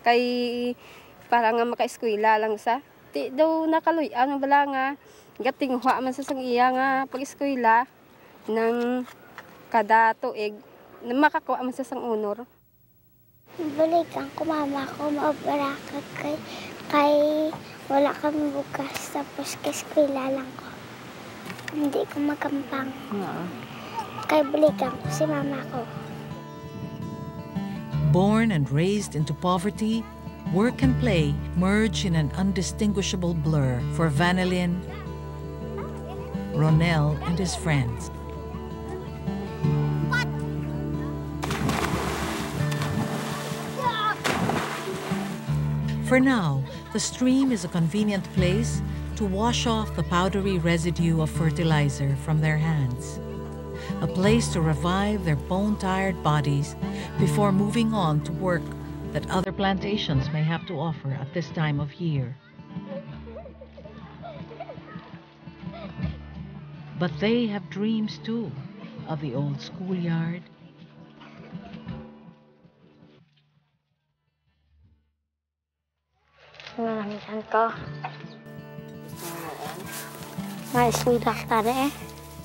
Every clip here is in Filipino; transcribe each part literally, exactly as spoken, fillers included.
Kay para nga maka-eskwela lang sa. Ti daw nakaluy ano bala nga gatingwa man sa sang iya nga pag-eskwela ng kada tuig na makakuha man sa sang honor. Balikan ko mama ko maobra ka kay, kay wala kami bukas tapos ka-eskwela lang ko. Hindi ko makampang. Uh-huh. Kay balikan ko si mama ko. Born and raised into poverty, work and play merge in an undistinguishable blur for Vanilyn, Ronel, and his friends. For now, the stream is a convenient place to wash off the powdery residue of fertilizer from their hands. A place to revive their bone-tired bodies before moving on to work that other plantations may have to offer at this time of year. But they have dreams too, of the old schoolyard, Nalamitan ko. May sudak tadi eh.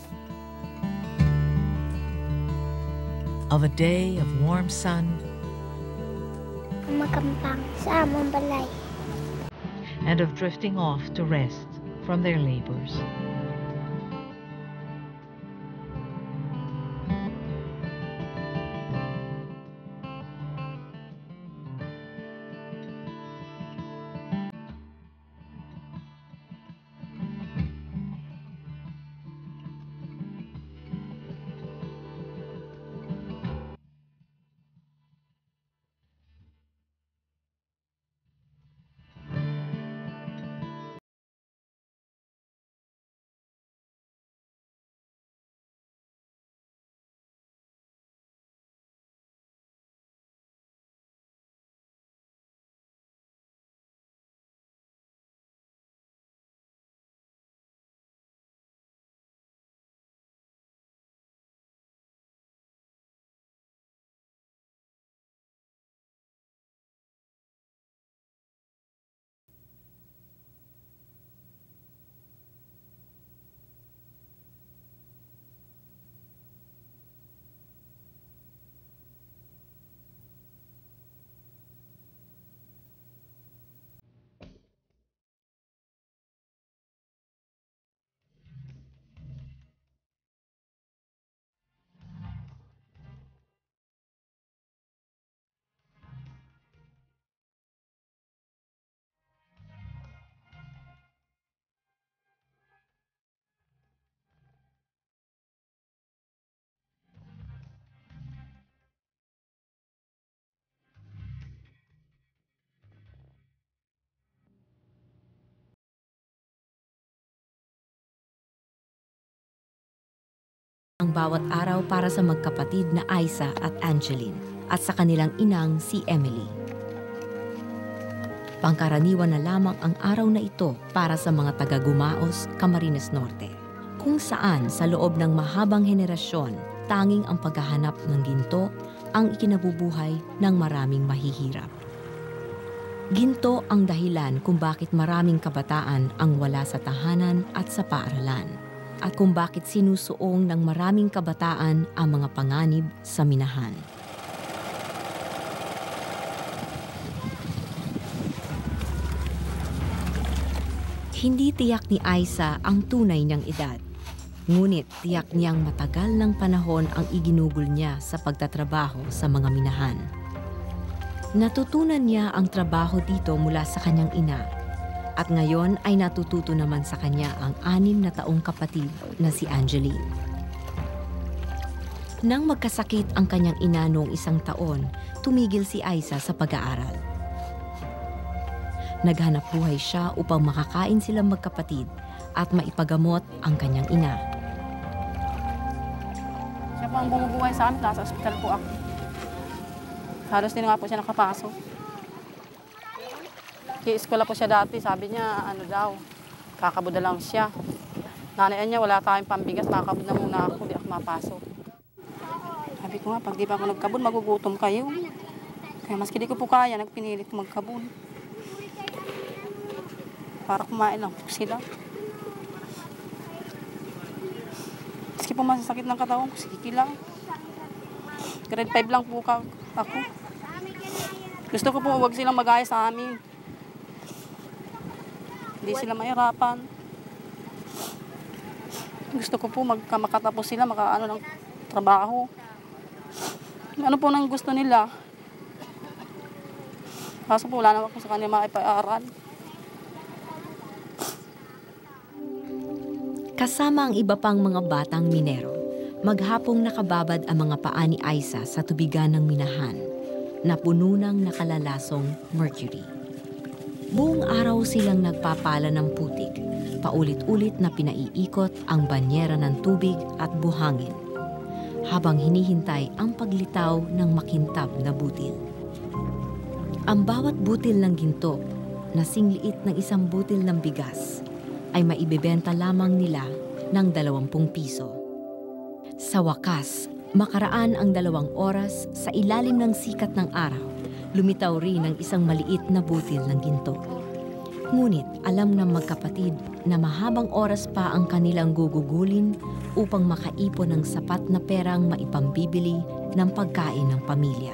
of a day of warm sun, Makampang sa among balay. and of drifting off to rest from their labors. Ang bawat araw para sa magkapatid na Aiza at Angeline at sa kanilang inang si Emily. Pangkaraniwan na lamang ang araw na ito para sa mga taga-Gumaos, Camarines Norte, kung saan sa loob ng mahabang henerasyon, tanging ang paghahanap ng ginto ang ikinabubuhay ng maraming mahihirap. Ginto ang dahilan kung bakit maraming kabataan ang wala sa tahanan at sa paaralan, at kung bakit sinusuong ng maraming kabataan ang mga panganib sa minahan. Hindi tiyak ni Aiza ang tunay niyang edad, ngunit tiyak niyang matagal ng panahon ang iginugol niya sa pagtatrabaho sa mga minahan. Natutunan niya ang trabaho dito mula sa kanyang ina, at ngayon ay natututo naman sa kanya ang anim na taong kapatid na si Angeline. Nang magkasakit ang kanyang ina noong isang taon, tumigil si Aiza sa pag-aaral. Naghanap buhay siya upang makakain silang magkapatid at maipagamot ang kanyang ina. Siya po ang bumubuhay sa amin, nasa ospital po ako. Halos din nga po siya nakapasok. Ki-eskwela po siya dati, sabi niya, ano daw, kakabuda lang siya. Nanay niya, wala tayong pambigas, kakabud na muna ako, di ako mapasok. Sabi ko nga, pag di pa ako nagkabud, magugutom kayo. Kaya maski di ko po kaya, nagpinilit ko magkabul. Para kumain lang po sila. Maski po masasakit ng katawan ko, sige lang. Grade five lang po ka ako. Gusto ko po huwag silang mag-aya sa amin. Hindi sila mahirapan. Gusto ko po magka makatapos sila, makaano ng trabaho. Ano po nang gusto nila. Kaso po wala naman po sa kanila makipag-aral. Kasama ang iba pang mga batang minero, maghapong nakababad ang mga paa ni Aiza sa tubigan ng minahan na puno ng nakalalasong mercury. Buong araw silang nagpapala ng putik, paulit-ulit na pinaiikot ang banyera ng tubig at buhangin, habang hinihintay ang paglitaw ng makintab na butil. Ang bawat butil ng ginto, na singliit ng isang butil ng bigas, ay maibebenta lamang nila ng dalawampung piso. Sa wakas, makaraan ang dalawang oras sa ilalim ng sikat ng araw, lumitaw rin ang isang maliit na butil ng ginto. Ngunit alam ng magkapatid na mahabang oras pa ang kanilang gugugulin upang makaipon ng sapat na perang maipambibili ng pagkain ng pamilya.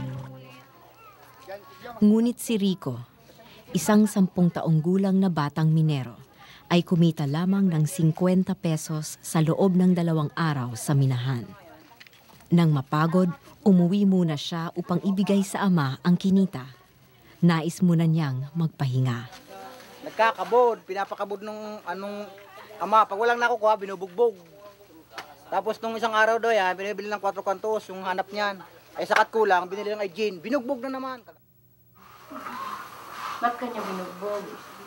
Ngunit si Rico, isang sampung taong gulang na batang minero, ay kumita lamang ng singkwenta pesos sa loob ng dalawang araw sa minahan. Nang mapagod, umuwi muna siya upang ibigay sa ama ang kinita. Nais muna niyang magpahinga. Nagkakabod, pinapakabod nung anong ama. Pag walang nakukuha, binubugbog. Tapos nung isang araw daw yan, binibili ng kwatro kantos, yung hanap niyan. Ay sakat kulang, binili ng gin, binugbog na naman. Ba't kanya binugbog?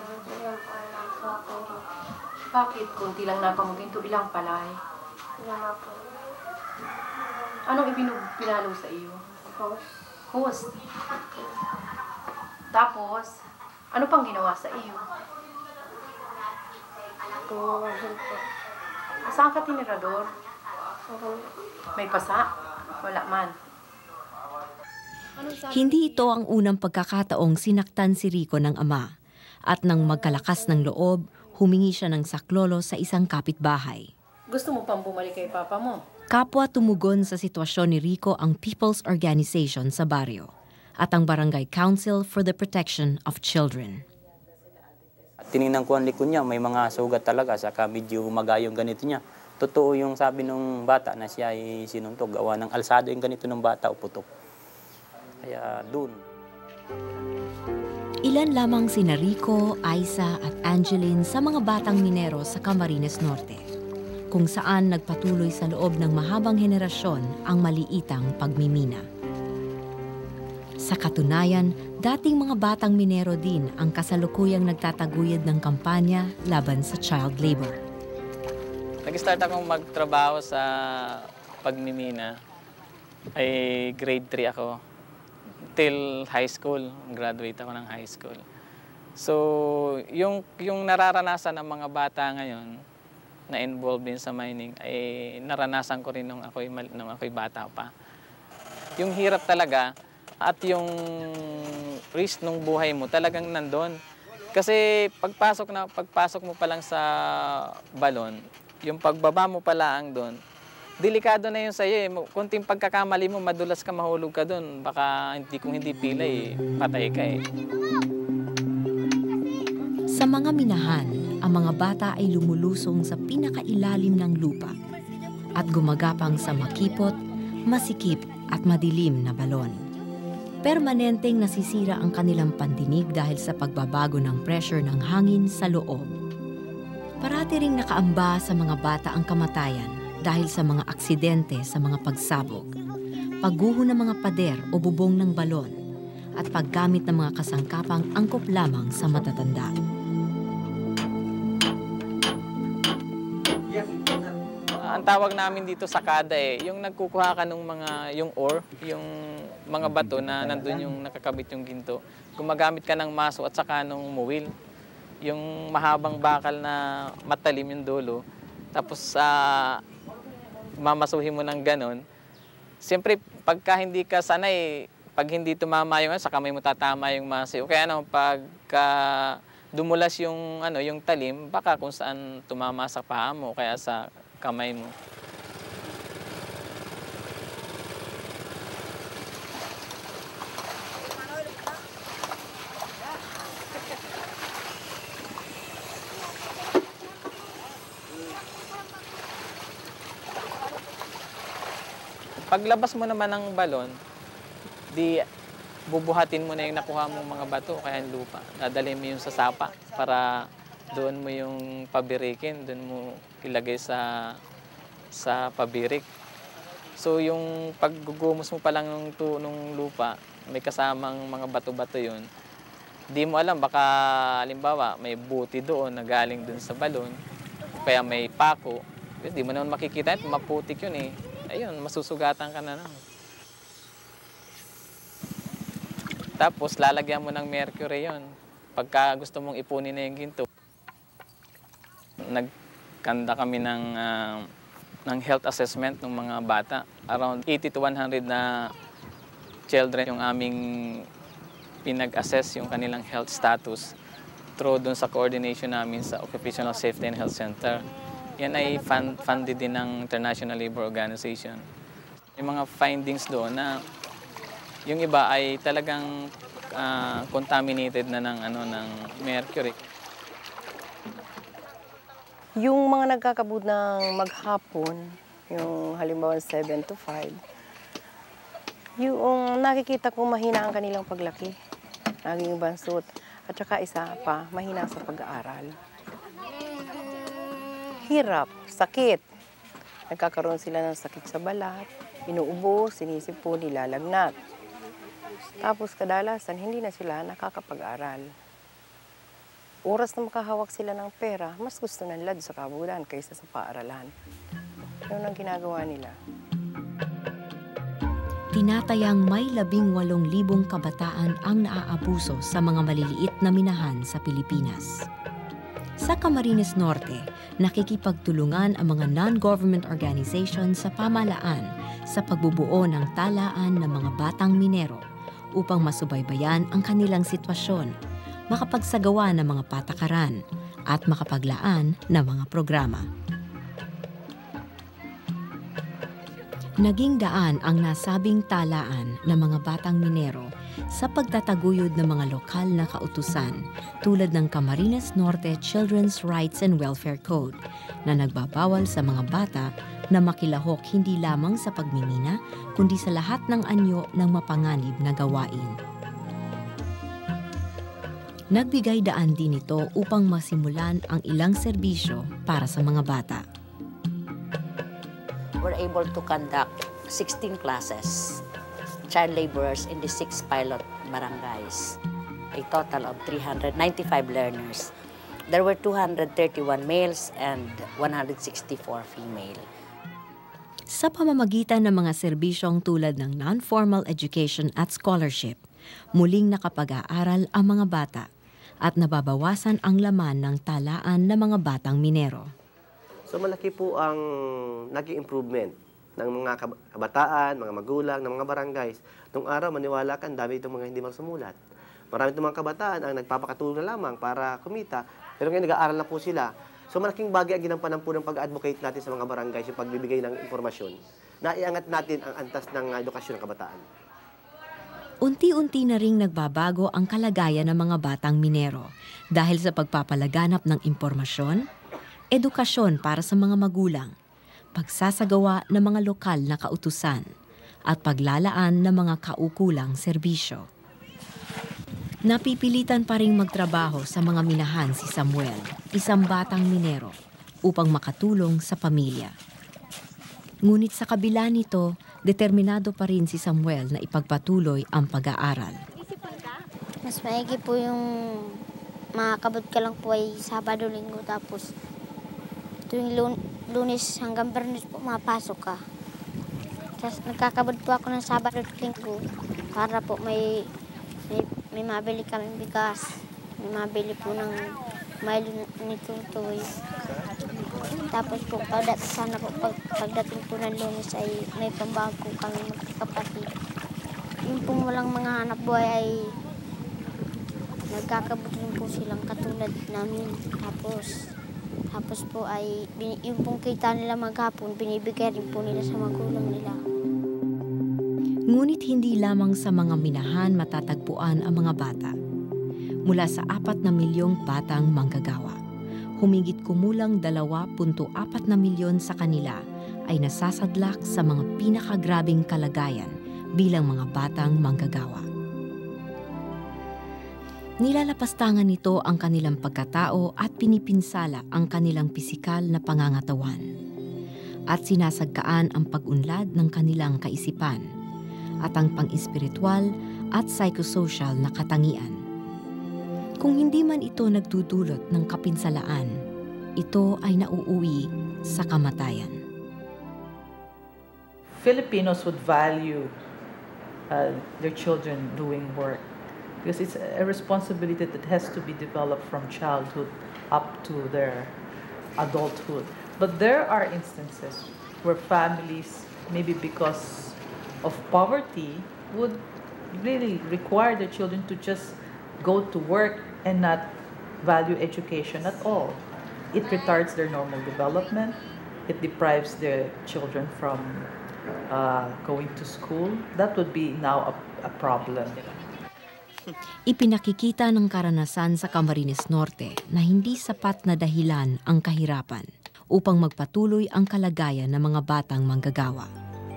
Bakit? Kunti lang napamuginto, ilang palay? Wala po. Anong ibinug pinalo sa iyo? Host. Host. Tapos, ano pang ginawa sa iyo? Tinawahin po. Saan ka tinirador? Ako. May pasa? Wala man. Hindi ito ang unang pagkakataong sinaktan si Rico ng ama, at nang magkalakas ng loob, humingi siya ng saklolo sa isang kapitbahay. Gusto mo pang bumalik kay papa mo? Kapwa tumugon sa sitwasyon ni Rico ang People's Organization sa baryo at ang Barangay Council for the Protection of Children. Tinignan ko ang likod niya, may mga sugat talaga, saka medyo magayong ganito niya. Totoo yung sabi ng bata na siya ay sinuntog, gawa ng alsado yung ganito ng bata o putok. Kaya dun. Ilan lamang sina Rico, Aiza at Angeline sa mga batang minero sa Camarines Norte, kung saan nagpatuloy sa loob ng mahabang henerasyon ang maliitang pagmimina. Sa katunayan, dating mga batang minero din ang kasalukuyang nagtataguyod ng kampanya laban sa child labor. Nag-start akong magtrabaho sa pagmimina. Ay grade three ako. Till high school. Graduate ako ng high school. So, yung, yung nararanasan ng mga bata ngayon na involved din sa mining, ay naranasan ko rin nung ako'y, nung ako'y bata pa. Yung hirap talaga at yung risk ng buhay mo talagang nandun. Kasi pagpasok, na, pagpasok mo pa lang sa balon, yung pagbaba mo pa lang doon, delikado na yun sa'yo eh. Kunting pagkakamali mo, madulas ka, mahulog ka doon. Baka hindi, kung hindi pilay, patay ka eh. Sa mga minahan, ang mga bata ay lumulusong sa pinakailalim ng lupa at gumagapang sa makipot, masikip at madilim na balon. Permanenteng nasisira ang kanilang pandinig dahil sa pagbabago ng pressure ng hangin sa loob. Parati ring nakaamba sa mga bata ang kamatayan dahil sa mga aksidente sa mga pagsabog, pagguho ng mga pader o bubong ng balon, at paggamit ng mga kasangkapang angkop lamang sa matatanda. Ang tawag namin dito sa kada eh, yung nagkukuha ka ng mga, yung ore, yung mga bato na nandun yung nakakabit yung ginto. Gumagamit ka ng maso at saka ng muwil. Yung mahabang bakal na matalim yung dulo. Tapos sa uh, mamasuhin mo ng ganon. Siyempre, pagka hindi ka sanay, pag hindi tumama yung ano, sa kamay mo tatama yung masi. O kaya ano, pagka dumulas yung, ano, yung talim, baka kung saan tumama sa paa mo, kaya sa kamay mo. Paglabas mo naman ng balon, di bubuhatin mo na yung nakuha mong mga bato, kaya yung lupa. Dadalhin mo yung sa sapa para doon mo yung pabirikin, doon mo ilagay sa, sa pabirik. So yung paggugumos mo pa lang ng, ng lupa, may kasamang mga bato-bato yun. Di mo alam, baka halimbawa may buti doon na galing doon sa balon, kaya may pako. Di mo naman makikita, maputik yun eh. Ayun, masusugatan ka na lang. Tapos, lalagyan mo ng mercury yon. Pagka gusto mong ipunin na yung ginto. Nagkanda kami ng, uh, ng health assessment ng mga bata. Around eighty to one hundred na children yung aming pinag-assess yung kanilang health status through dun sa coordination namin sa Occupational Safety and Health Center. Yan ay fund, funded din ng International Labour Organization. Yung mga findings doon na yung iba ay talagang uh, contaminated na ng, ano, ng mercury. Yung mga nagkakabud ng maghapon, yung halimbawa seven to five, yung nakikita ko mahina ang kanilang paglaki, naging bansot, at saka isa pa, mahina sa pag-aaral. Hirap, sakit. Nagkakaroon sila ng sakit sa balat, inuubo, sinisipo, nilalagnat. Tapos kadalasan, hindi na sila nakakapag-aral. Oras na makahawak sila ng pera, mas gusto nila sa kabudan kaysa sa paaralan. Yun ang ginagawa nila. Tinatayang may labing walong libong kabataan ang naaabuso sa mga maliliit na minahan sa Pilipinas. Sa Camarines Norte, nakikipagtulungan ang mga non-government organizations sa pamahalaan sa pagbubuo ng talaan ng mga batang minero upang masubaybayan ang kanilang sitwasyon, makapagsagawa ng mga patakaran at makapaglaan ng mga programa. Naging daan ang nasabing talaan ng mga batang minero sa pagtataguyod ng mga lokal na kautusan tulad ng Camarines Norte Children's Rights and Welfare Code na nagbabawal sa mga bata na makilahok hindi lamang sa pagmimina kundi sa lahat ng anyo ng mapanganib na gawain. Nagbigay daan din ito upang masimulan ang ilang serbisyo para sa mga bata. We're able to conduct sixteen classes, child laborers in the six pilot barangays, a total of three hundred ninety-five learners. There were two hundred thirty-one males and one hundred sixty-four female. Sa pamamagitan ng mga serbisyong tulad ng non-formal education at scholarship, muling nakapag-aaral ang mga bata at nababawasan ang laman ng talaan ng mga batang minero. So malaki po ang naging improvement ng mga kabataan, mga magulang, ng mga barangays. Nung araw, maniwala ka, dami itong mga hindi magsumulat. Marami itong mga kabataan ang nagpapakatulong na lamang para kumita, pero ngayon nag-aaral na po sila. So malaking bagay ang ginampanan po ng pag-advocate natin sa mga barangays, yung pagbibigay ng impormasyon. Naiangat natin ang antas ng edukasyon ng kabataan. Unti-unti na ring nagbabago ang kalagayan ng mga batang minero dahil sa pagpapalaganap ng impormasyon, edukasyon para sa mga magulang, pagsasagawa ng mga lokal na kautusan, at paglalaan ng mga kaukulang serbisyo. Napipilitan pa ring magtrabaho sa mga minahan si Samuel, isang batang minero, upang makatulong sa pamilya. Ngunit sa kabila nito, determinado pa rin si Samuel na ipagpatuloy ang pag-aaral. Mas maigi po yung makakabot ka lang po ay Sabado, Linggo, tapos tuwing lun Lunes hanggang Biyernes po mapasok ka. Tapos nagkakabot po ako ng Sabado at Linggo para po may, may, may mabili kami bigas, may mabili po ng Milo ni Tutoy. Tapos po, pagdat, sana po pag, pagdating po ng Lunes ay may pambago kami magkakapatid. yung pong walang mga hanap buhay ay nagkakabuti rin po silang katulad namin. Tapos, tapos po ay yung pong kita nila maghapon, binibigay rin po nila sa magulang nila. Ngunit hindi lamang sa mga minahan matatagpuan ang mga bata. Mula sa apat na milyong batang manggagawa, humigit kumulang dalawa punto apat na milyon sa kanila ay nasasadlak sa mga pinakagrabing kalagayan bilang mga batang manggagawa. Nilalapastangan nito ang kanilang pagkatao at pinipinsala ang kanilang pisikal na pangangatawan. At sinasagkaan ang pag-unlad ng kanilang kaisipan at ang pang-espiritual at psychosocial na katangian. Kung hindi man ito nagdudulot ng kapinsalaan, ito ay nauuwi sa kamatayan. Filipinos would value uh, their children doing work because it's a responsibility that has to be developed from childhood up to their adulthood. But there are instances where families, maybe because of poverty, would really require their children to just go to work and not value education at all. It retards their normal development. It deprives their children from uh, going to school. That would be now a, a problem. Ipinakikita ng karanasan sa Camarines Norte na hindi sapat na dahilan ang kahirapan upang magpatuloy ang kalagayan ng mga batang manggagawa.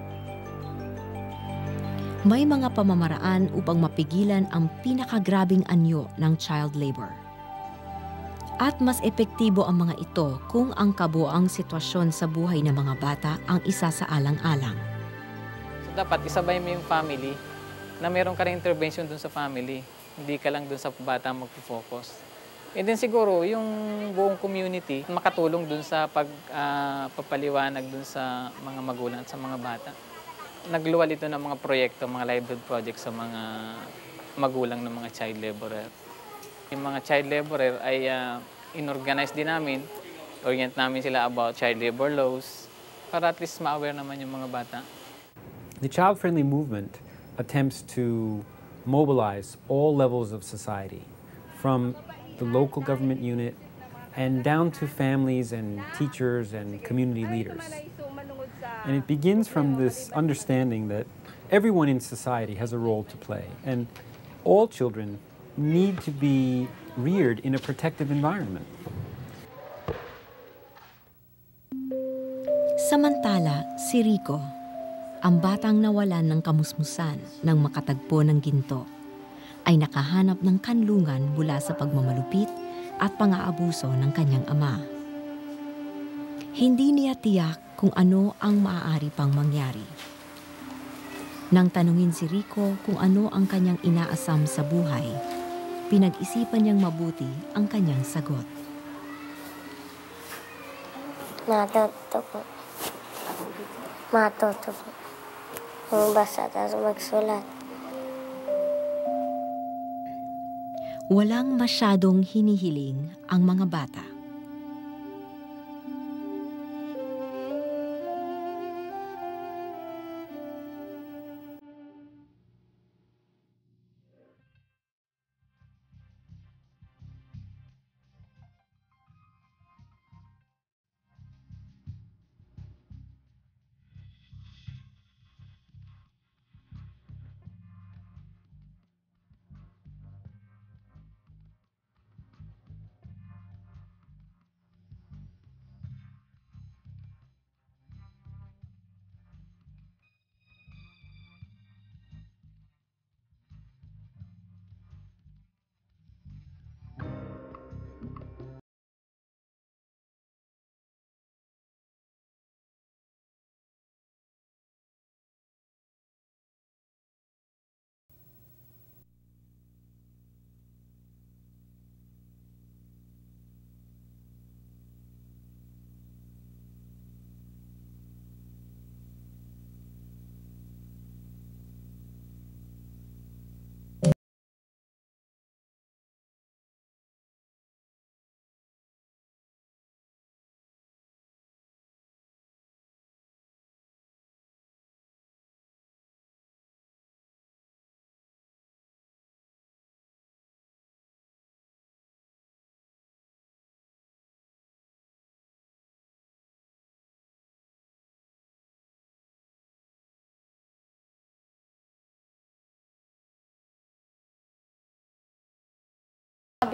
May mga pamamaraan upang mapigilan ang pinakagrabing anyo ng child labor. At mas epektibo ang mga ito kung ang kabuoang sitwasyon sa buhay ng mga bata ang isa sa alang-alang. So dapat isabay mo yung family na meron ka rin intervention dun sa family. Hindi ka lang dun sa bata magpo-focus. And then siguro yung buong community makatulong dun sa pagpapaliwanag uh, dun sa mga magulang at sa mga bata. Nagluwal ito ng mga proyekto, mga livelihood projects sa mga magulang ng mga child laborer. Yung mga child laborer ay uh, inorganize din namin, orient namin sila about child labor laws para at least ma-aware naman yung mga bata. The child-friendly movement attempts to mobilize all levels of society, from the local government unit and down to families and teachers and community leaders. And it begins from this understanding that everyone in society has a role to play, and all children need to be reared in a protective environment. Samantala, si Rico, ang batang nawalan ng kamusmusan nang makatagpo ng ginto, ay nakahanap ng kanlungan mula sa pagmamalupit at pang-aabuso ng kanyang ama. Hindi niya tiyak kung ano ang maaari pang mangyari. Nang tanungin si Rico kung ano ang kanyang inaasam sa buhay, pinag-isipan niyang mabuti ang kanyang sagot. Matuto po. Matuto po. Magbasa at magsulat. Walang masyadong hinihiling ang mga bata.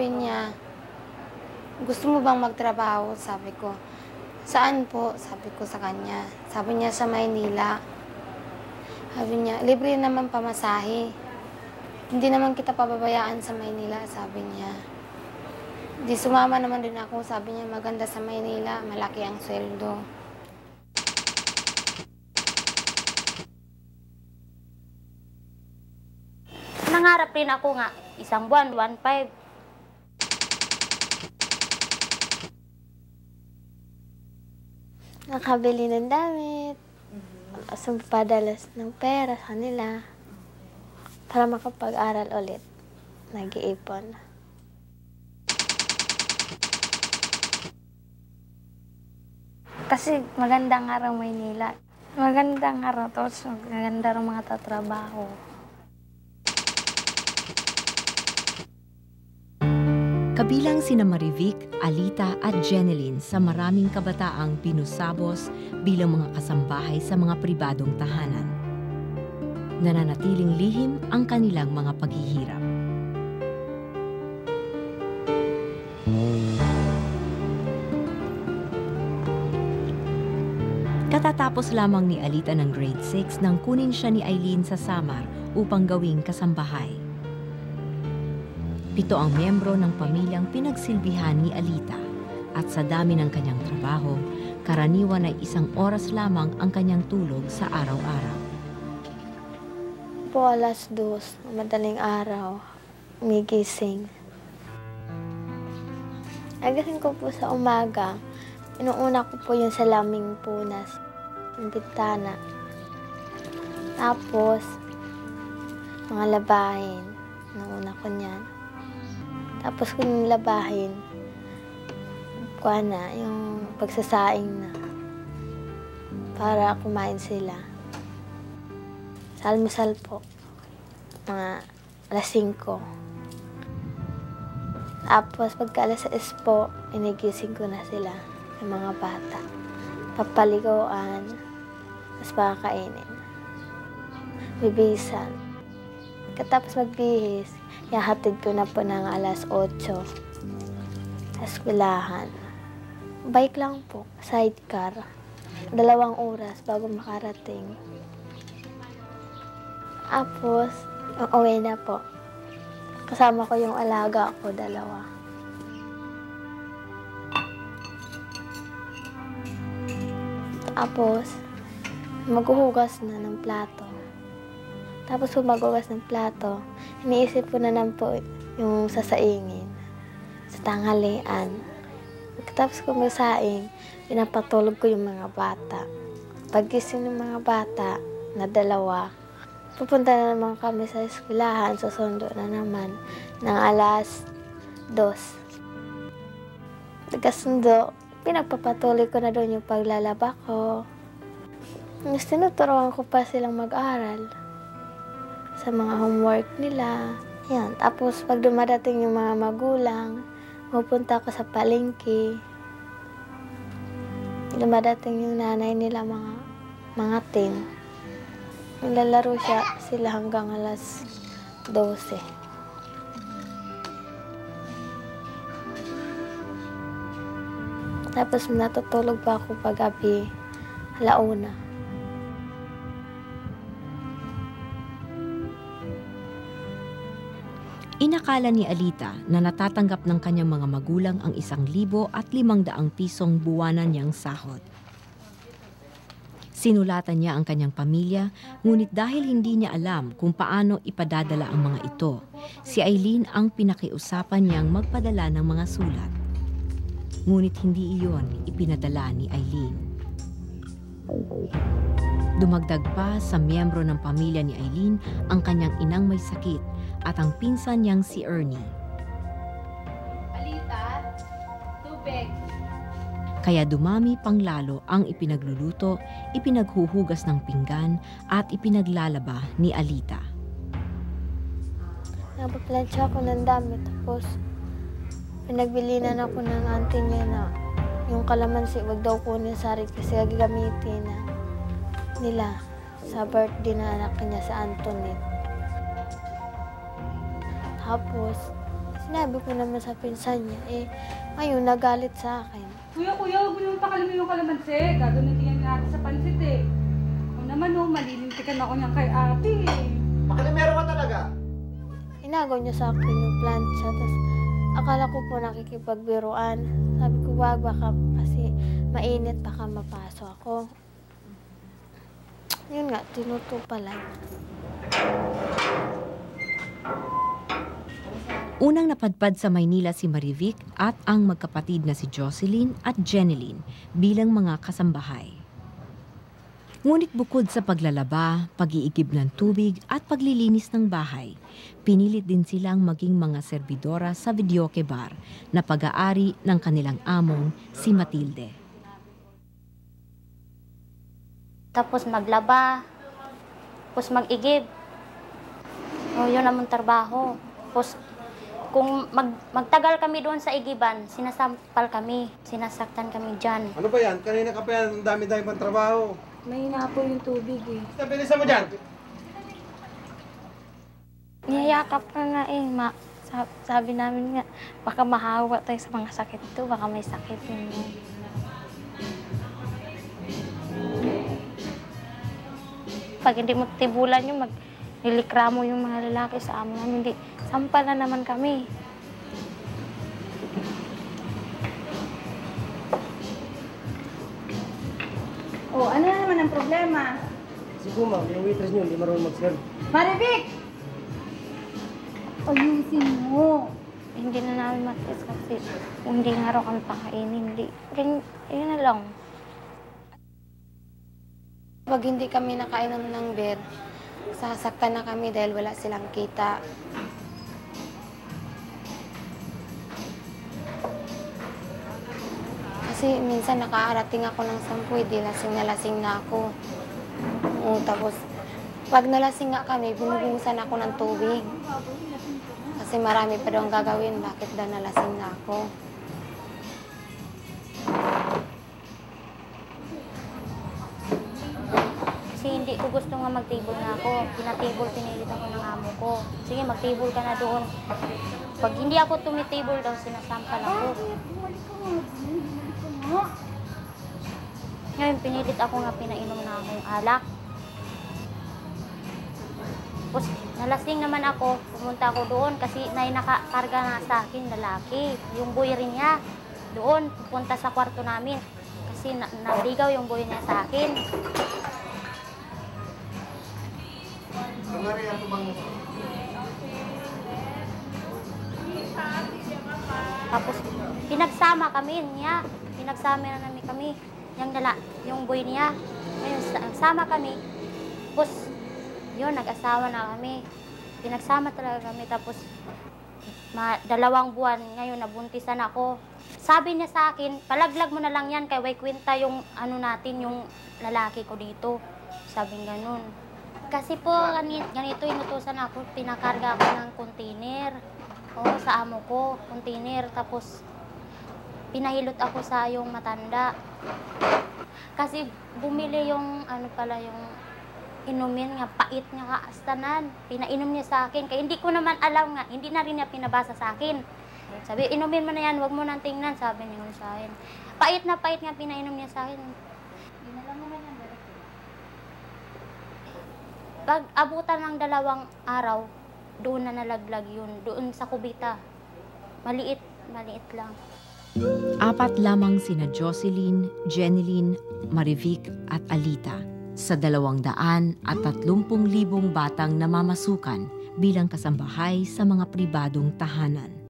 sabi niya, gusto mo bang magtrabaho? Sabi ko, saan po? Sabi ko sa kanya. Sabi niya, sa Maynila. Sabi niya, libre naman pamasahe. Hindi naman kita pababayaan sa Maynila, sabi niya. Di sumama naman din ako, sabi niya, maganda sa Maynila, malaki ang sweldo. Nangarap rin ako nga, isang buwan, one five. Nakabili ng damit, padalas ng pera sa kanila para makapag-aral ulit. Nag-iipon. Kasi magandang araw Maynila. Magandang araw to, so maganda rin mga tatrabaho. Kabilang sina Marivic, Alita at Jeneline sa maraming kabataang pinusabos bilang mga kasambahay sa mga pribadong tahanan. Nananatiling lihim ang kanilang mga paghihirap. Katatapos lamang ni Alita ng grade six nang kunin siya ni Eileen sa Samar upang gawing kasambahay. Pito ang miyembro ng pamilyang pinagsilbihan ni Alita at sa dami ng kanyang trabaho, karaniwan ay isang oras lamang ang kanyang tulog sa araw-araw. Po alas dos, madaling araw, umigising. Agising ko po sa umaga, inuuna ko po yung salaming punas, yung bintana. Tapos, mga labahin, nauna ko niyan. Tapos kung labahin, kuha na, yung pagsasaing na, para kumain sila. Salmusal po, mga alas singko. Tapos pagka alas sais po, inigising ko na sila, yung mga bata. Papaligoan, tapos pakakainin. Bibisan. Katapos magbihis, yahatid ko na po ng alas otso. Sa eskwelahan. Bike lang po, sidecar. Dalawang oras bago makarating. Tapos, uwi na po. Kasama ko yung alaga ko, dalawa. Tapos, maghuhugas na ng plato. Tapos kung maghugas ng plato, iniisip ko na lang po yung sasaingin sa tanghalian. Tapos kung masaing, pinapatulog ko yung mga bata. Paggising ng mga bata na dalawa, pupunta na naman kami sa eskwelahan, susundo na naman ng alas dos. Pagkasundo, pinapapatuloy ko na doon yung paglalaba ko. Mas tinuturuan ko pa silang mag-aral sa mga homework nila. Yan. Tapos pag dumadating yung mga magulang, pupunta ako sa palengke. Dumadating yung nanay nila, mga mga tin. Nilalaro siya sila hanggang alas dose. Tapos natutulog pa ako pag-gabi, alauna. Inakala ni Alita na natatanggap ng kanyang mga magulang ang isang libo at limang daang pisong buwanan niyang sahod. Sinulatan niya ang kanyang pamilya, ngunit dahil hindi niya alam kung paano ipadadala ang mga ito, si Eileen ang pinakiusapan niyang magpadala ng mga sulat. Ngunit hindi iyon ipinadala ni Eileen. Dumagdag pa sa miyembro ng pamilya ni Eileen ang kanyang inang may sakit at ang pinsan niyang si Ernie. Alita, tubig. Kaya dumami pang lalo ang ipinagluluto, ipinaghuhugas ng pinggan at ipinaglalaba ni Alita. Napaplansya ako ng damit, tapos pinagbilinan ako ng auntie niya na yung kalamansi, wag daw kunin sa akin kasi gagamitin na nila sa birthday na anak niya sa Antoinette. Tapos, Sinabi ko naman sa pinsan niya, eh, ngayon nagalit sa akin. Kuya, kuya, huwag mo naman pakalimi yung kalamansi. Gagamitin yan natin sa pansit eh. Ako naman oh, malilintikan ako niyan kay ate eh. Makalimero ka talaga? Inagaw niya sa akin yung plancha, tapos akala ko po nakikipagbiruan. Sabi ko, wag baka kasi mainit, baka mapaso ako. Yun nga, tinuto pala. Unang napadpad sa Maynila si Marivic at ang magkapatid na si Jocelyn at Jeneline bilang mga kasambahay. Ngunit bukod sa paglalaba, pag-iigib ng tubig at paglilinis ng bahay, pinilit din silang maging mga serbidora sa videoke bar na pag-aari ng kanilang among si Matilde. Tapos maglaba, tapos mag-igib. O, yun namang trabaho. Tapos kung mag, magtagal kami doon sa igiban, sinasampal kami, sinasaktan kami dyan. Ano ba yan? Kanina ka pa yan, ang dami-dami pang trabaho. Mahina po yung tubig eh. Bilisan mo dyan! Niyayakap ka nga eh, ma. Sabi namin nga, baka mahawa tayo sa mga sakit ito, baka may sakit yun. Pag hindi mo tibulan yung mag nilikramo yung mga lalaki sa amo namin, hindi, sampal na naman kami. Oh, ano na naman ang problema? Siguro ma'am, yung waitress niyo hindi marunong mag-serve. Marivic! Ayusin mo. Hindi na namin matis kasi hindi nga raw kami pakainin, hindi. Ganyan, yun na lang. Pag hindi kami nakainom ng beer, sasaktan na kami dahil wala silang kita. Kasi minsan nakaarating ako ng sampu, di lasing na lasing na ako. Um, tapos, pag nalasing nga kami, binubuhusan ako ng tubig. Kasi marami pa daw ang gagawin, bakit daw nalasing na ako. Kasi hindi ko gusto nga mag-table na ako. Pinatable, pinilit ako ng amo ko. Sige, mag-table ka na doon. Pag hindi ako tumitable daw, sinasampal ako. Ngayon, pinilit ako nga pinainom na akong alak. Tapos, nalasing naman ako, pumunta ako doon kasi may nakakarga na sa akin, lalaki. Yung boy rin niya, doon, pupunta sa kwarto namin. Kasi na naligaw yung boy niya sa akin. Tapos, pinagsama kami niya. Pinagsama na namin kami. Yung, dala, yung boy niya. Ngayon, sama kami. Tapos, yun, nag-asawa na kami. Pinagsama talaga kami. Tapos, ma dalawang buwan, ngayon, nabuntisan ako. Sabi niya sa akin, palaglag mo na lang yan kay way kwenta yung ano natin, yung lalaki ko dito. Sabing ganun. Kasi po, ganito inutusan ako, pinakarga ako ng container. Oo, sa amo ko, container. Tapos, pinahilot ako sa yung matanda. Kasi bumili yung, ano pala, yung inumin nga, pait nga kaastanan. Pinainom niya sa akin. Kaya hindi ko naman alam nga, hindi na rin niya pinabasa sa akin. Sabi, inumin mo na yan, huwag mo nang tingnan, sabi niya sa akin. Pait na pait nga pinainom niya sa akin. Inalam mo na yan, pag abutan ng dalawang araw, doon na nalaglag yun, doon sa kubita. Maliit, maliit lang. Apat lamang sina Jocelyn, Jeneline, Marivic at Alita sa dalawang daan at tatlumpung libong batang namamasukan bilang kasambahay sa mga pribadong tahanan.